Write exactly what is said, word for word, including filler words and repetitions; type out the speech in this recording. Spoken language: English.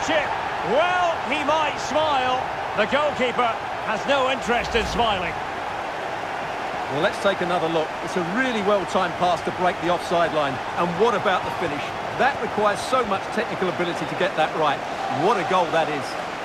it. Well, he might smile. The goalkeeper has no interest in smiling. Well, let's take another look. It's a really well-timed pass to break the offside line. And what about the finish? That requires so much technical ability to get that right. What a goal that is.